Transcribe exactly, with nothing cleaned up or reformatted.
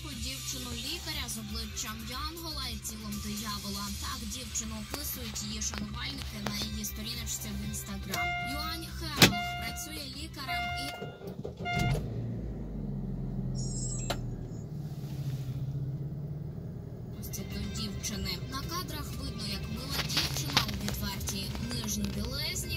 казку дівчину-лікаря з обличчям Янгола і тілом диявола. Так дівчину описують її шанувальники на її сторіночці в інстаграм. Юань Хемелг працює лікарем і... до дівчини. На кадрах видно, як мила дівчина у відвертій нижній білизні